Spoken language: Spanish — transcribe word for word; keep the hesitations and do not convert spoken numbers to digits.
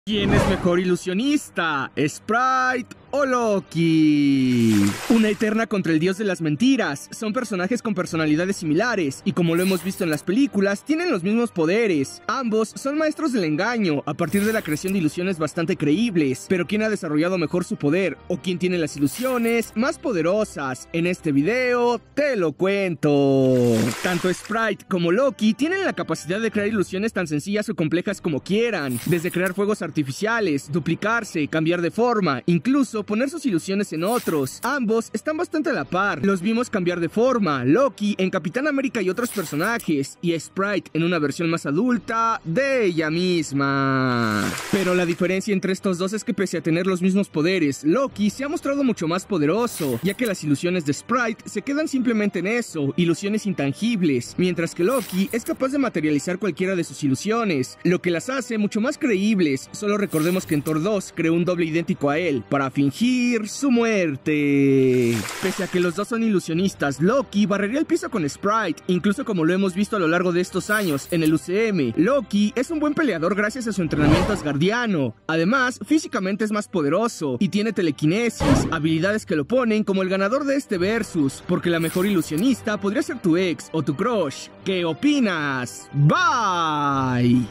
¿Quién es mejor ilusionista? ¿Sprite o Loki? Una eterna contra el dios de las mentiras. Son personajes con personalidades similares y, como lo hemos visto en las películas, tienen los mismos poderes. Ambos son maestros del engaño a partir de la creación de ilusiones bastante creíbles. Pero ¿quién ha desarrollado mejor su poder? ¿O quién tiene las ilusiones más poderosas? En este video te lo cuento. Tanto Sprite como Loki tienen la capacidad de crear ilusiones tan sencillas o complejas como quieran, desde crear fuegos artificiales, duplicarse, cambiar de forma, incluso poner sus ilusiones en otros. Ambos están bastante a la par. Los vimos cambiar de forma, Loki en Capitán América y otros personajes, y Sprite en una versión más adulta de ella misma. Pero la diferencia entre estos dos es que, pese a tener los mismos poderes, Loki se ha mostrado mucho más poderoso, ya que las ilusiones de Sprite se quedan simplemente en eso, ilusiones intangibles, mientras que Loki es capaz de materializar cualquiera de sus ilusiones, lo que las hace mucho más creíbles. Solo recordemos que en Thor dos creó un doble idéntico a él para fingir su muerte. Pese a que los dos son ilusionistas, Loki barrería el piso con Sprite, incluso como lo hemos visto a lo largo de estos años en el U C M. Loki es un buen peleador gracias a su entrenamiento asgardiano. Además, físicamente es más poderoso y tiene telequinesis, habilidades que lo ponen como el ganador de este versus, porque la mejor ilusionista podría ser tu ex o tu crush. ¿Qué opinas? Bye.